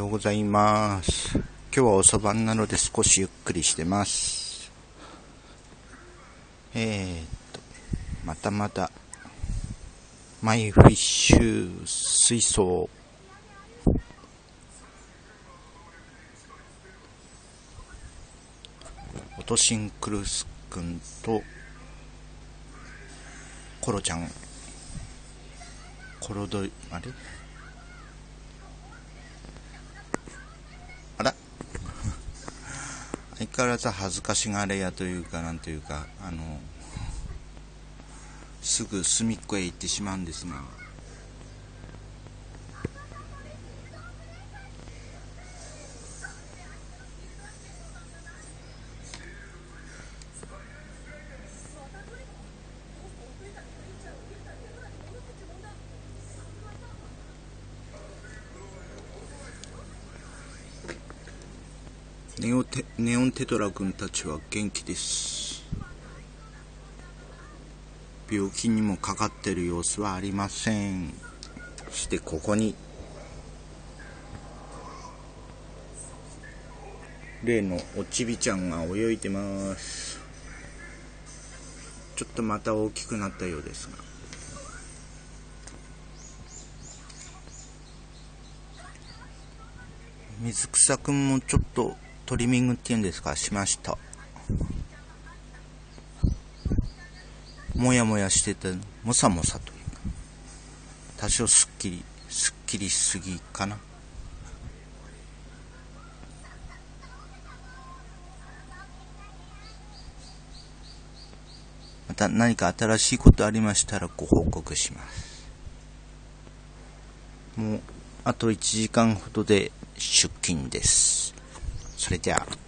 ようございます。今日は遅番なので少しゆっくりしてます。またまたマイフィッシュ水槽オトシンクルスくんとコロちゃん相変わらず恥ずかしがれやというかなんというかすぐ隅っこへ行ってしまうんですが、ネオンテトラ君たちは元気です。病気にもかかっている様子はありません。そしてここに例のおちびちゃんが泳いでます。ちょっとまた大きくなったようですが、水草くんもちょっとトリミングっていうんですか、しました。もやもやしててもさもさというか、多少すっきりしすぎかな。また何か新しいことありましたらご報告します。もうあと1時間ほどで出勤です。それでは。